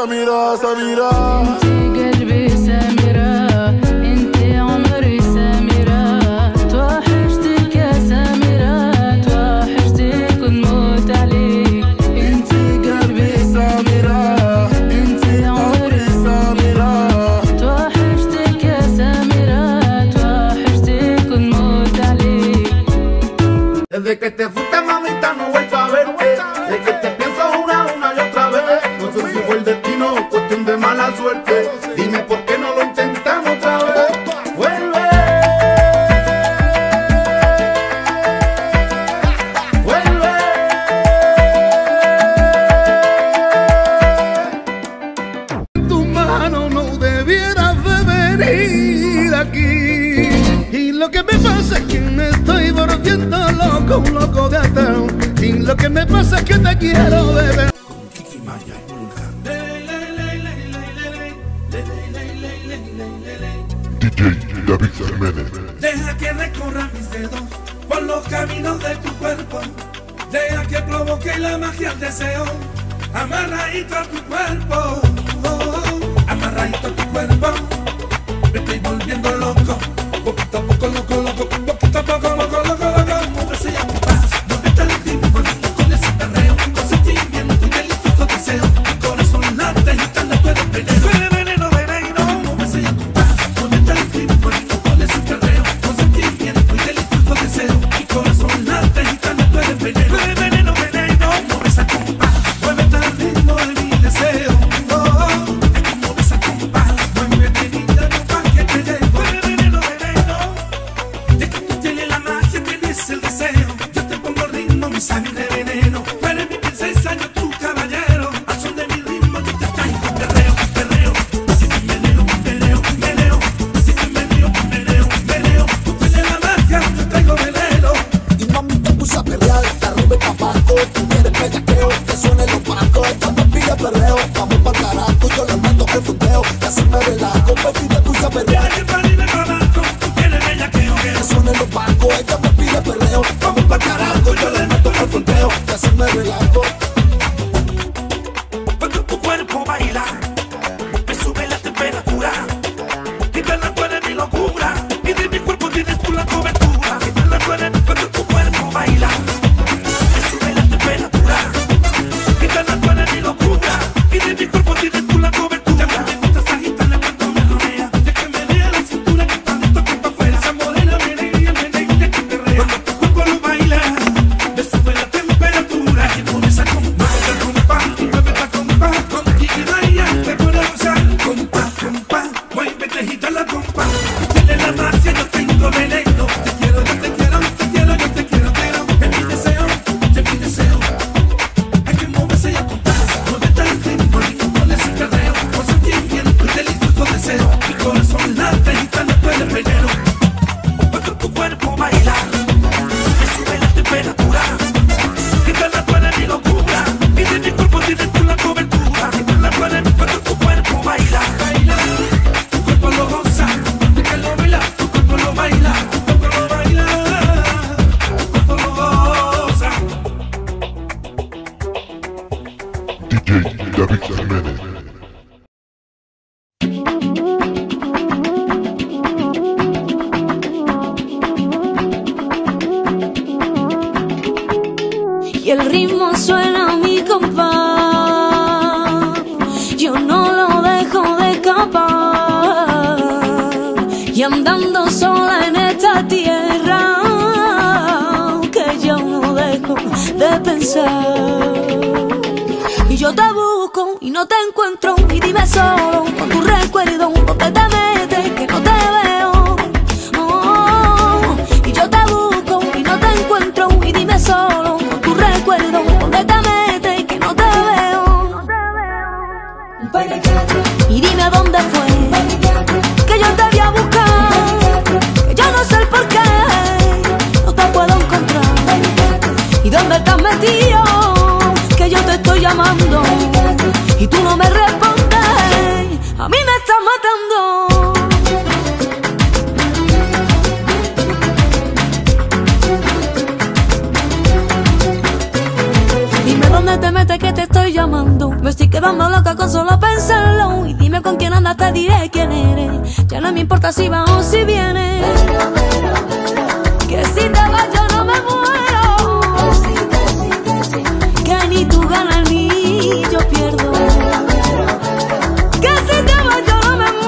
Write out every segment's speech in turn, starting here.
سميرة سميرة. انتي قلبي سميرة، انتي عمري سميرة، توحشتك يا سميرة، توحشتك ونموت عليك. انتي قلبي سميرة، انتي عمري سميرة، توحشتك يا سميرة، توحشتك ونموت عليك. Desde que te fuiste, mamita, no vuelvo a verte. Desde que te pienso una y otra vez. No sé si fue el destino o cuestión de mala suerte. Dime por qué no lo intentamos otra vez. Vuelve, vuelve. Tu mano no debieras de venir aquí. Y lo que me pasa es que me estoy volviendo loco, un loco de ateo. Y lo que me pasa es que te quiero beber. DJ David Jiménez. Deja que recorra mis dedos por los caminos de tu cuerpo. Deja que provoque la magia del deseo. Amarradito a tu cuerpo, amarradito a tu cuerpo. Me estoy volviendo loco, poquito a poco loco, loco, poquito a poco loco, loco, loco. Móvese ya tu paz, donde está el ritmo bonito con ese perreo, con sentimiento y delicioso deseo. Mi corazón late y canta, tú eres veneno. Tú eres veneno, veneno. Móvese ya tu paz, donde está el ritmo bonito con ese perreo, con sentimiento y delicioso deseo. Mi corazón late y canta, tú eres veneno. Tú eres veneno, veneno. Móvese a compás, muévete al ritmo de mi deseo. Móvese a compás, muévete niña, no pa' que te llevo. Tú eres veneno, veneno. De que tú tienes la magia, tienes el deseo. Yo te pongo el ritmo, mi sangre veneno. Tú eres mi princesa, yo tu caballero. Al son de mi ritmo yo te traigo perreo, perreo. Si te meneo, meneo, meneo. Si te meneo, meneo, meneo. Tú tienes la magia, yo traigo veneno. Y mami te puse a pelear, te rompe papaco. Tú quieres bellaqueo, que suene los pacos. Esta me pide perreo, vamos pa'l carajo. Yo le meto el fundeo, que así me relajo. Baby te puse a pelear, Tienes que parir el tabaco, tú tienes bellaqueo, que suene los pacos. Ella me pide perreo, vamos pa'l carajo. Yo le meto el fundeo, que así me relajo. Cuando tu cuerpo baila, me sube la temperatura. Quítala, tú eres mi locura. Y de mi cuerpo tienes tú la cobertura. Quítala, tú eres cuando tu cuerpo baila, me sube la temperatura. Quítala, tú eres mi locura. Y de mi cuerpo tienes tú la cobertura. Me gusta esa gitana cuando me rodea. De que me vea la cintura que está de toque pa' afuera. Esa morena menea, menea que te rea. Cuando tu cuerpo lo baila, me sube la temperatura. Y pones a compás, muévete a compás, muévete a compás. Contigo y vaya, te pone a gozar. Compás, compás, muévete, agita la compás. Tú tienes la magia, yo tengo veneno. Te quiero, yo te quiero, te quiero, yo te quiero, quiero. Es mi deseo, es mi deseo. Hay que moverse y a compás. Muévete al ritmo, ritmo con ese perreo. Con sentimiento y delicioso deseo. Mi corazón late y canta, tú eres veneno. Cuando tu cuerpo baila, me sube la temperatura. Quítala, tú eres mi locura. Y de mi cuerpo tienes tú la cobertura. Quítala, tú eres cuando tu cuerpo baila. Baila, tu cuerpo lo goza. De que lo baila, tu cuerpo lo baila. Tu cuerpo lo baila, tu cuerpo lo goza. DJ David Jiménez. Y el ritmo suena a mi compás, yo no lo dejo de escapar. Y andando sola en esta tierra, que yo no dejo de pensar. Y yo te busco y no te encuentro, y dime solo con tu recuerdo dónde te metes que no te veo. Oh, y yo te busco y no te encuentro, y dime solo con tu recuerdo dónde te metes que no te veo. Y dime dónde fue que yo te vi a buscar, que yo no sé el por qué no te puedo encontrar. Y dónde estás metido, que yo te estoy llamando y tú no me respondes. A mí me estás matando. Dime dónde dónde te metes que te estoy llamando? Me estoy quedando loca con solo pensarlo. Y dime con quién andas, te diré quién eres. Ya no me importa si vas o si vienes. Que si te vas yo no me muero. Que ni tú ganas ni yo pierdo. Que si te vas yo no me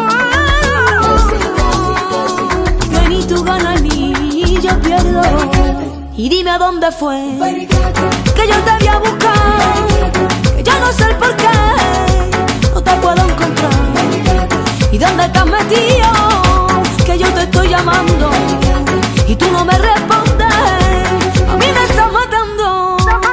muero. Que ni tú ganas ni yo pierdo. Y dime a dónde fue que yo te voy a buscar, que yo no sé el por qué no te puedo encontrar. ¿Y dónde estás metido? Que yo te estoy llamando y tú no me respondes. A mí me estás matando.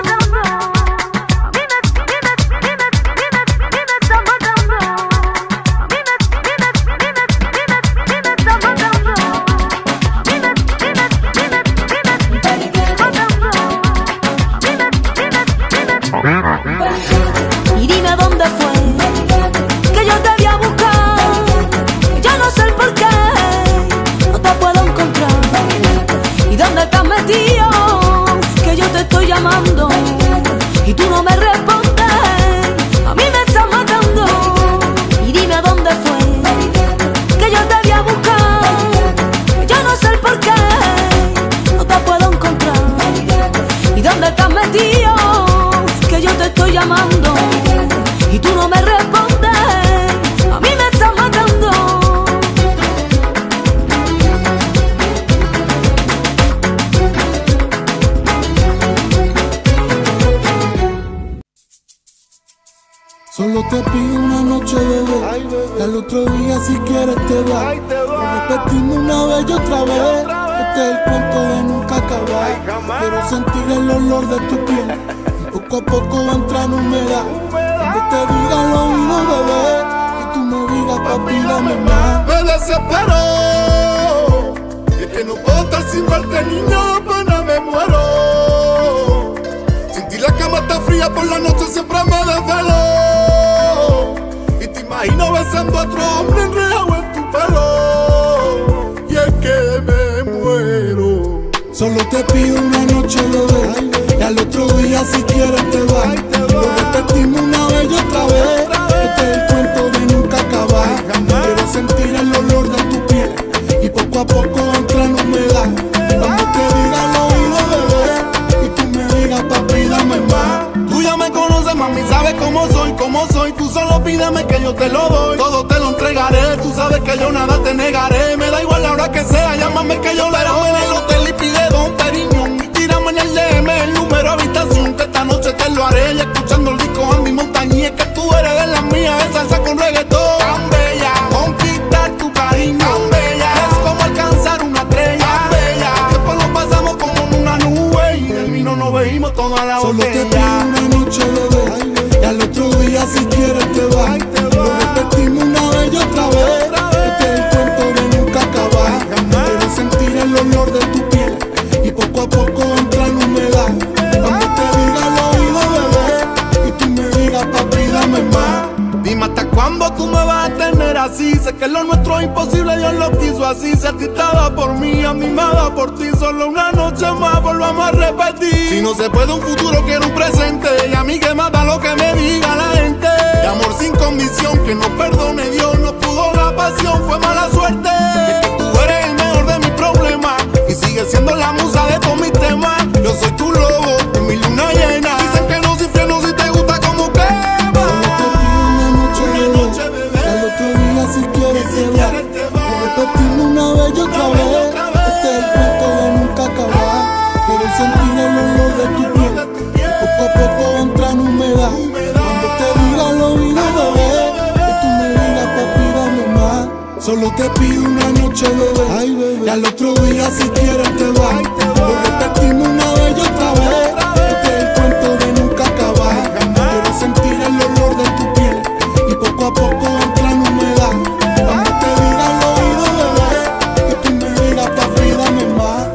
Y dime a dónde fue que yo te voy a buscar, que yo no sé el por qué no te puedo encontrar. ¿Y dónde estás metido? Que yo te estoy llamando y tú no me respondes. A mí me estás matando. Y dime a dónde fue que yo te voy a buscar, que yo no sé el por qué no te puedo encontrar. ¿Y dónde estás metido? Que yo te estoy llamando y tú no me respondes. A mí me estás matando. Solo te pido una noche, bebé, y al otro día si quieres te vas. Lo repetimos una vez y otra vez. Este es el cuento de nunca acabar. Quiero sentir el olor de tu piel. Poco a poco va a entrar humedad. Cuando te diga al oído, bebé, y tú me digas, papi, dame más. Me desespero, es que no puedo estar sin verte, niño, apenas me muero. Sin ti la cama está fría, por la noche siempre me desvelo. Y te imagino besando a otro hombre enredado en tu pelo. Y es que me muero. Solo te pido una noche, bebé, y al otro día si quieres te vas. Lo repetimos una vez y otra vez. Este es el cuento de nunca acabar. Quiero sentir el olor de tu piel y poco a poco entra en humedad. Cuando te diga al oído, bebé, y tú me digas, papi, dame más. Tú ya me conoces, mami, sabes cómo soy. Tú solo pídeme que yo te lo doy. Todo te lo entregaré, tú sabes que yo nada te negaré. Me da igual la hora que sea, llámame que yo lo haré. En el hotel y pide Don Periñón. Tírame en el DM el número habitación, que esta noche te lo haré. Y escuchando el disco Andy Montañez, que tú eres de las mías, de salsa con reggaetón. Tan bella, conquistar tu cariño. Tan bella, es como alcanzar una estrella. Tan bella, después nos pasamos como en una nube y del vino nos bebimos toda la botella. Solo te pido una noche, bebé, y al otro día si quieres te vas. Lo repetimos una vez y otra vez. Este es el cuento de nunca acabar. Quiero sentir el olor de tu piel y poco a poco entra en humedad. Cuando te diga al oído, bebé, y tú me digas, papi, dame más. Dime hasta cuándo tú me vas a tener así. Sé que lo nuestro es imposible, Dios lo quiso así. Si a ti te da por mí, a mí me da por ti. Solo una noche más, volvamos a repetir. Si no se puede un futuro, quiero un presente. Y a mí que mata lo que me diga la gente. De amor sin condición, que no perdone Dios. No pudo la pasión, fue mala suerte. Es que tú eres el mejor de mis problemas y sigues siendo la musa de todos mis temas. Yo soy tu lobo, mi luna llena. Dicen que no soy freno si te gusta como quema. Una noche, bebé, y al otro día si quieres te vas. Lo repetimos una vez y otra vez. Este es el cuento de nunca acabar. Quiero sentir el olor de tu piel y poco a poco entra en humedad. Cuando te diga al oído, bebé, que tú me digas, papi, dame más. Solo te pido una noche, bebé, y al otro día si quieres te vas. Lo repetimos una vez y otra vez. Este es el cuento de nunca acabar. Quiero sentir el olor de tu piel y poco a poco entra en humedad. Cuando te diga al oído, bebé, que tú me digas, papi, dame más.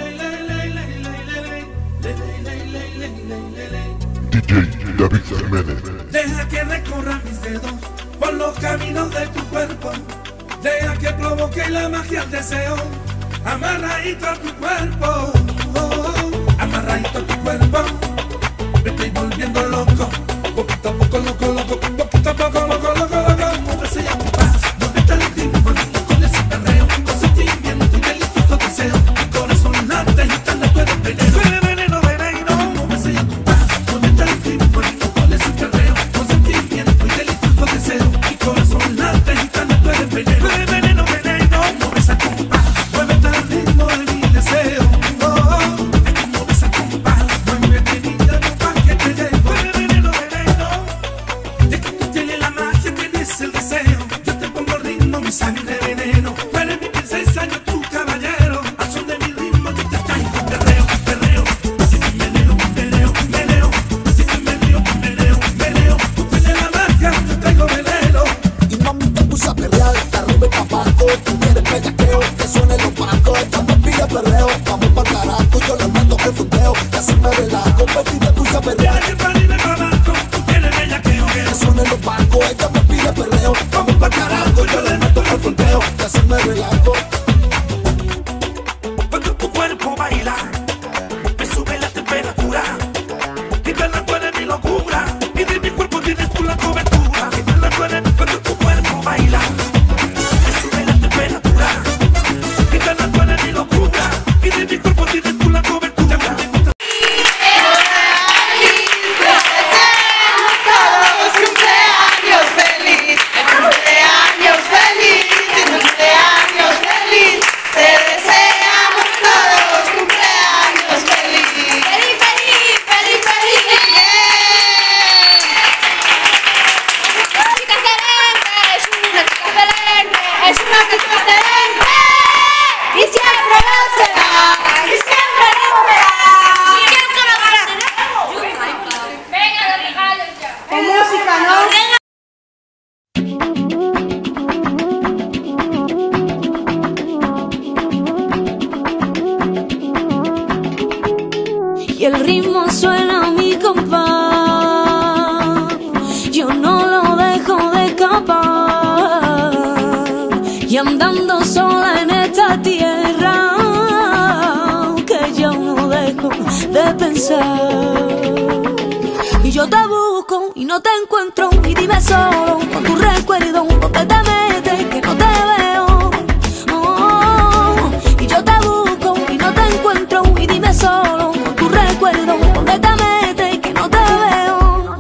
DJ David Jiménez. Deja que recorra mis dedos por los caminos de tu cuerpo. Deja que provoque la magia del deseo. Amarradito a tu cuerpo, amarradito a tu cuerpo. me estoy volviendo loco. Poquito a poco loco, loco, poquito a poco loco, loco, loco. Muévese ya compás, ¿dónde está el ritmo? Volviendo con ese perreo, con sentimiento y delicioso deseo. Mi corazón late y tan tú eres veneno. Tú eres veneno, veneno. Muévese ya compás, ¿dónde está el ritmo? Volviendo con ese perreo, con sentimiento y delicioso deseo. Mi corazón late y tan tú eres veneno. Tú eres veneno, veneno. Muévese ya compás, muévete al ritmo de mi deseo. Muévese ya compás, muévete niña, no pa' que te llevo. Tú eres veneno, veneno. De que tú tienes la magia, tienes el deseo. Yo te pongo el ritmo, mi sangre veneno. Tú eres mi princesa, yo tu caballero. Al son de mi ritmo yo te traigo perreo, perreo. Así que meneo, meneo, meneo. Así que meneo, meneo, meneo. Tú tienes la magia, yo traigo veneno. Y mami te puse a perrear, te arriba y pa' abajo. Tú quieres bellaqueo, que suene los bancos. Esta me pide perreo, vamos pa'l carajo. Yo le meto el fundeo, que así me relajo. Baby te puse a perrear, Tienes que parirme pa' abajo, tú tienes bellaqueo, que que suene los bancos. Esta me pide perreo, vamos pa'l carajo. Yo le meto el fundeo, que así me relajo. cuando tu cuerpo baila, me sube la temperatura. Y verla tú eres mi locura. Y de mi cuerpo tienes tú la cobertura. Y verla tú eres cuando tu cuerpo baila, me sube la temperatura. Y verla tú eres mi locura. Y de mi cuerpo tienes tú la cobertura. Es una chica excelente y siempre lo será, y siempre lo será. ¿Y quién se lo dará? Venga, regalo ya. Con música, ¿no? Y el ritmo suena a mi compás, yo no lo dejo de escapar. Y andando sola en esta tierra, que yo no dejo de pensar. Y yo te busco y no te encuentro, y dime solo con tu recuerdo dónde te metes, que no te veo. Oh, y yo te busco y no te encuentro, y dime solo con tu recuerdo dónde te metes, que no te veo.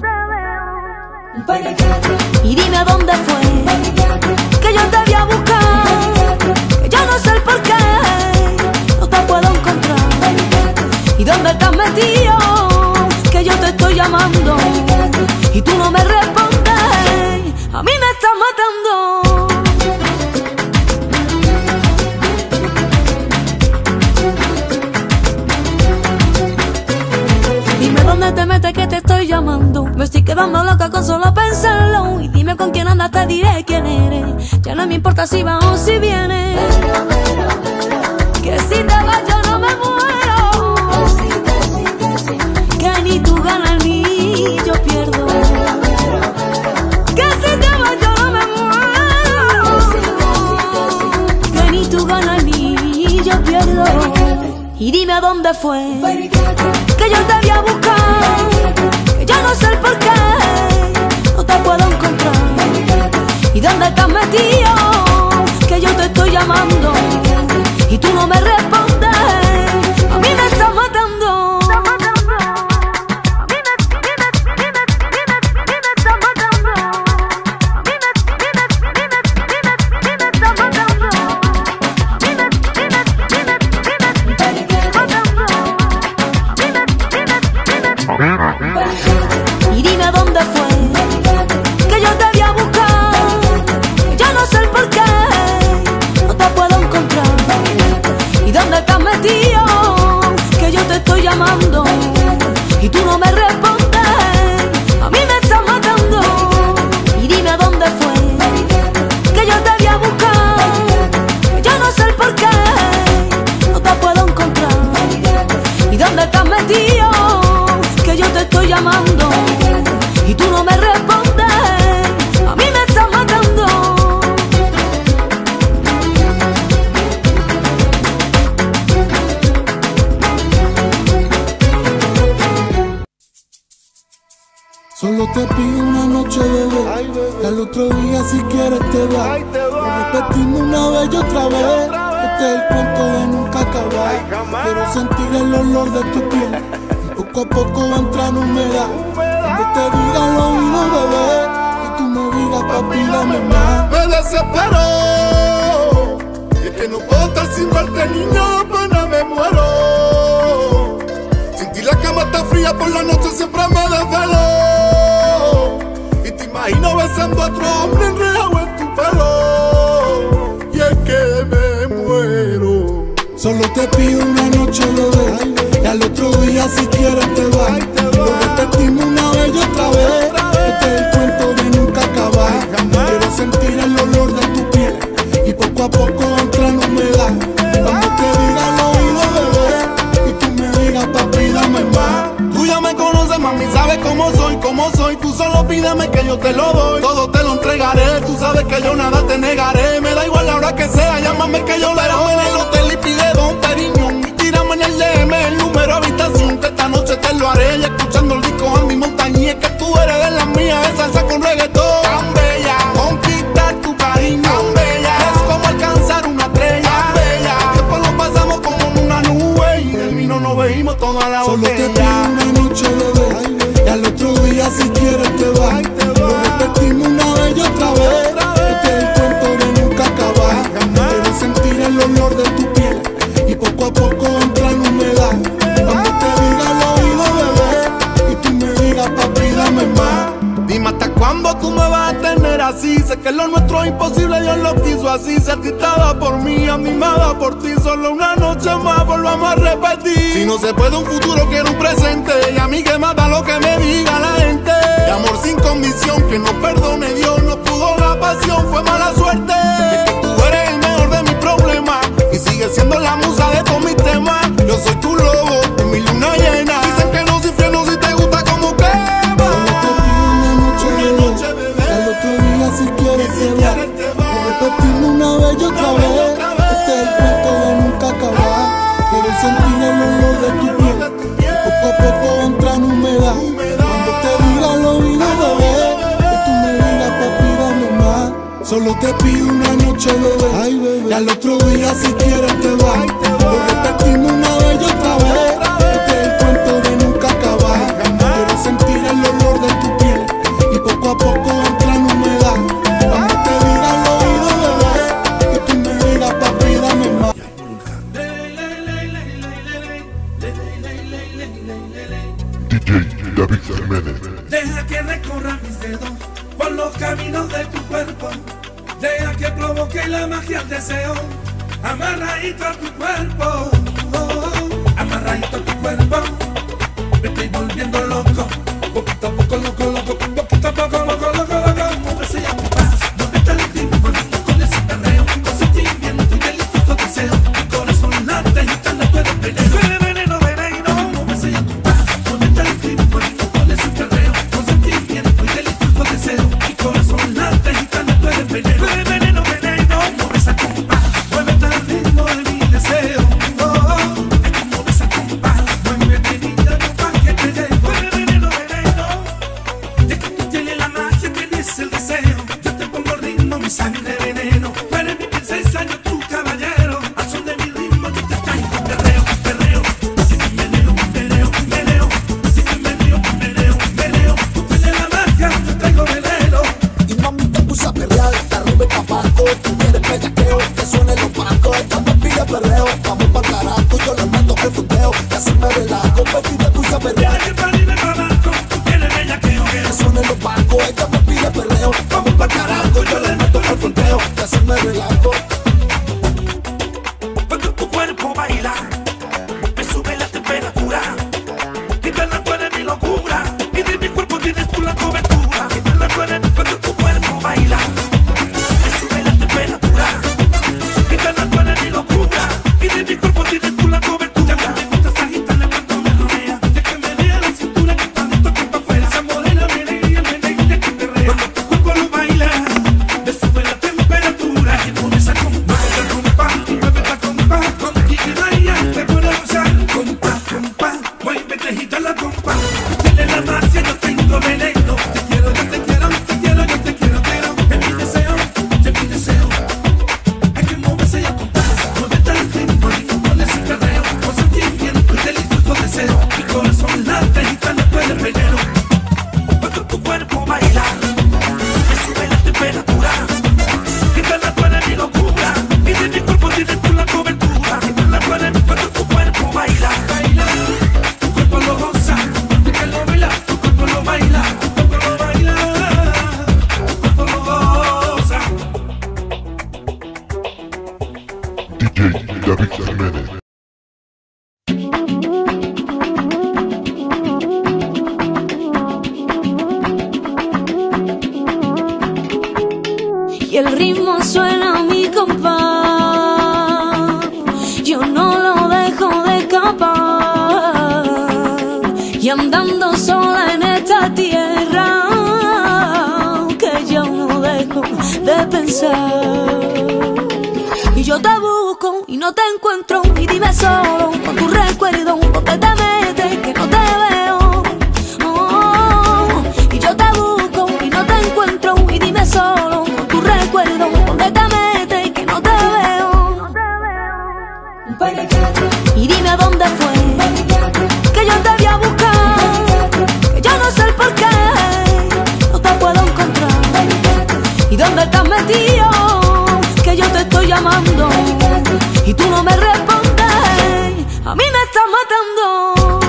Y dime a dónde fue que yo te voy a buscar, que yo no sé el por qué no te puedo encontrar. ¿Y dónde estás metido? Que yo te estoy llamando y tú no me respondes. A mí me estás matando. Dime dónde te metes que te estoy llamando. Me estoy quedando loca con solo pensarlo. Y dime con quién andas, te diré quién eres. Ya no me importa si vas o si vienes, que si te vas yo no me muero, que ni tú ganas ni yo pierdo, que si te vas yo no me muero, que ni tú ganas ni yo pierdo. Y dime a dónde fue que yo te voy a buscar, que yo no sé el por qué no te puedo encontrar. ¿Y dónde estás metido? Que yo te estoy llamando y tú no me respondes. A mí me estás matando. A mí me estás matando. A mí me estás matando. Y dime a dónde fue que yo te voy a buscar, que yo no sé el por qué no te puedo te pido una noche, bebé, y al otro día si quieres te vas. Lo repetimos una vez y otra vez, este es el cuento de nunca acabar. Quiero sentir el olor de tu piel, y poco a poco va entrando humedad. Cuando te diga al oído, bebé, y tú me digas, papi, dame más. Me desespero, y es que no puedo estar sin verte, niño, apenas me muero. Sin ti la cama está fría, por la noche siempre me desvelo. Y te imagino besando a otro hombre enredado en tu pelo. Y es que me muero. Solo te pido una noche, bebé, y al otro día si quieres te vas. Lo repetimos una vez y otra vez, este es el cuento de nunca acabar. Quiero sentir el olor de tu piel, y poco a poco entra en humedad. Cuando te diga al oído, bebé, y tú me digas, papi, dame más. Tú ya me conoces, mami, sabes cómo soy. Tú solo pídeme que yo te lo doy. Todo te lo entregaré, tú sabes que yo nada te negaré. Me da igual la hora que sea, llámame que yo le doy. En el hotel y pide Don Periñón, y tírame en el DM el número habitación, que esta noche te lo haré. Y escuchando el disco a mi montañía, que tú eres de las mías, de salsa con reggaetón. Tan bella, conquistar tu cariño. Tan bella, es como alcanzar una estrella. Tan bella, después lo pasamos como en una nube, y del vino nos bebimos toda la Solo botella. te pido una noche, bebé, y al otro día si quieres te vas. Lo repetimos una vez y otra vez, este es el cuento de nunca acabar. Quiero sentir el olor de tu piel, y poco a poco entra en humedad. Cuando te diga al oído, bebé, y tú me digas, papi, dame más. Dime hasta cuándo tú me vas a tener así. Sé que lo nuestro es imposible, Dios lo quiso así. Si a ti te da por mí, a mí me da por ti. Solo una noche más, volvamos a repetir. Si no se puede un futuro, quiero un presente. Y a mí que más da lo que me diga la gente. De amor sin condición, que no perdone Dios. No pudo la pasión, fue mala suerte. Es que tú eres el mejor de mis problemas, y sigues siendo la musa de todos mis temas. Yo soy tu lobo, en mi luna llena. Dicen que no soy fiel, no si te gusta como quema. Solo te pido una noche, bebé, y al otro día si quieres te vas. Lo repetimos una vez y otra vez, este es el cuento de nunca acabar. Quiero sentir el olor de tu piel, y poco a poco entra en humedad. Cuando te diga al oído, bebé, que tú me digas, papi, dame más. Solo te pido una noche, bebé, y al otro día si quieres te vas. Lo repetimos una vez y otra vez, este es el cuento de nunca acabar. Quiero sentir el olor de tu piel, y poco a poco entra en humedad. Cuando te diga al oído, bebé, que tú me digas, papi, dame más. DJ David Jiménez. Deja que recorra mis dedos por los caminos de tu cuerpo. Deja que provoque la magia del deseo. Amarradito a tu cuerpo, amarradito a tu cuerpo. Me estoy volviendo loco, poquito a poco loco, poquito a poco loco. Móvese ya tu paz, donde está el ritmo, con ese perreo, con sentimiento y delicioso deseo. Mi corazón late y está la tuya veneno. Veneno, veneno, móvese ya tu paz, donde está el ritmo, con ese perreo, con sentimiento y delicioso deseo. Mi corazón late y está la tuya veneno. Veneno, veneno, móvese a compás, muévete al ritmo de mi deseo. Móvese a compás, muévete niña, pa' que te llevo. Veneno, veneno, de que tú tienes la magia, tienes el deseo. Yo te pongo el ritmo, mi sangre veneno. Tú eres mi princesa, yo tu caballero. Al son de mi ritmo yo te traigo perreo, perreo. Si te meneo, meneo, meneo. Si te meneo, meneo, meneo. Tú tienes la magia, yo traigo veneno. Y mami te puse a perrear, te arriba y pa' abajo. Tú quieres bellaqueo, que suene los pacos. Esta me pide perreo, vamos pa'l carajo. Yo le meto el fundeo, que así me relajo. Baby te puse a perrear, Tienes que parirme para abajo. Tú tienes bellaqueo, que suene los pacos. Ella me pide perreo, vamos pa'l carajo. Yo le meto el fundeo, que así me relajo. cuando tu cuerpo baila, me sube la temperatura. Quítala, tú eres mi locura. Y de mi cuerpo tienes tú la cobertura. Quítala, tú eres cuando tu cuerpo baila, me sube la temperatura. Quítala, tú eres mi locura. Y de mi cuerpo tienes tú la cobertura. Me gusta esa gitana cuando y el ritmo suena a mi compás. Yo no lo dejo de escapar y andando sola en esta tierra que yo no dejo de pensar. Y yo te busco y no te encuentro y dime solo con tu recuerdo dónde te metes que no te veo. Y yo te busco y no te encuentro y dime solo con tu recuerdo dónde te metes que no te veo. Y dime dónde fue que yo te vi a buscar, que yo no sé el por qué no te puedo encontrar. Y dónde estás metido que yo te estoy llamando y tú no me respondes, a mí me estás matando.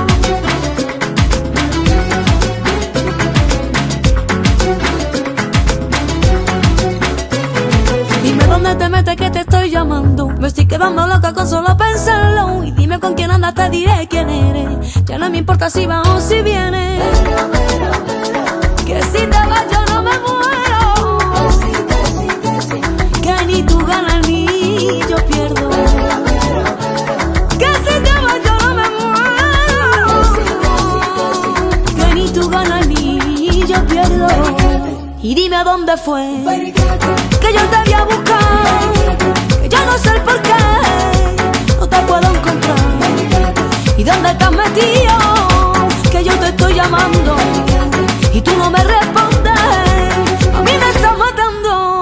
Dime dónde te metes que te estoy llamando, me estoy quedando loca con solo pensarlo. Y dime con quién andas, te diré quién eres, ya no me importa si vas o si vienes, que si te vas yo no me muero, que ni tú ganas ni yo pierdo, que si te vas yo no me muero, que ni tú ganas ni yo pierdo. Y dime dónde fue que yo te vi a buscar, que yo no sé el por qué no te puedo encontrar. Y dónde estás metido que yo te estoy llamando y tú no me respondes, a mí me estás matando.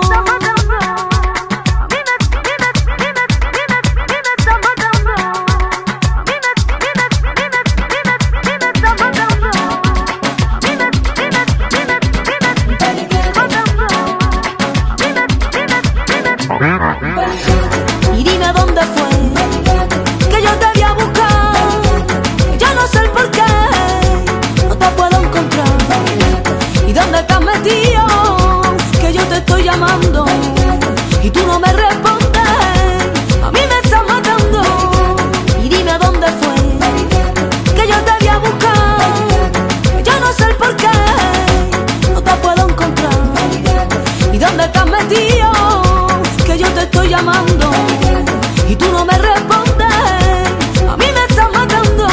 Y dime dónde fue que yo te vi a buscar, que yo no sé el por qué no te puedo encontrar. Y dónde estás metido que yo te estoy llamando y tú no me respondes, a mí me estás matando. Y dime dónde fue que yo te vi a buscar, que yo no sé el por qué no te puedo encontrar. Y dónde estás metido que yo te estoy llamando y tú no me respondes, a mí me estás matando.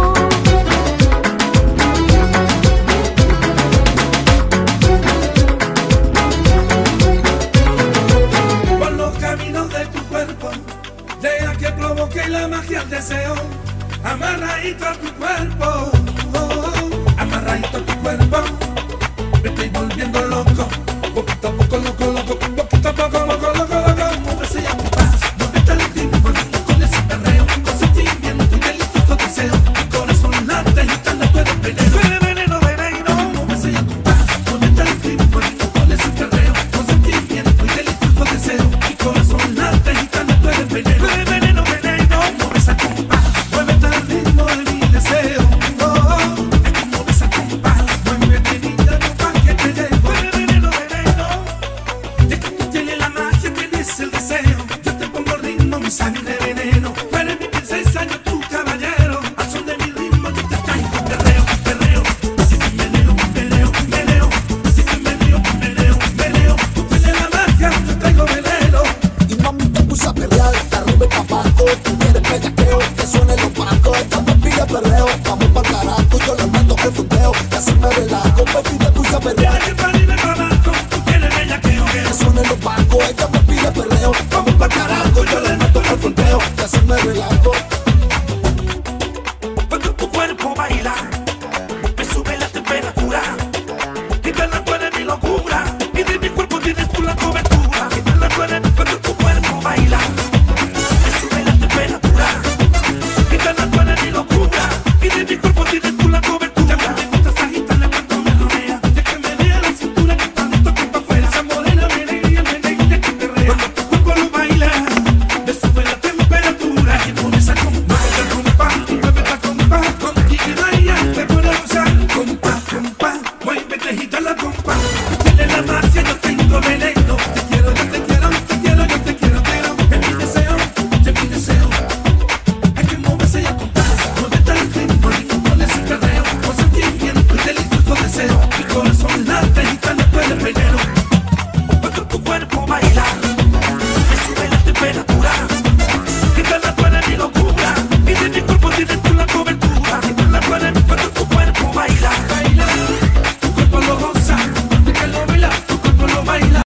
Por los caminos de tu cuerpo, deja que provoque la magia del deseo, amarradito a tu cuerpo, amarradito a tu cuerpo, me estoy volviendo loco, poquito a poco lo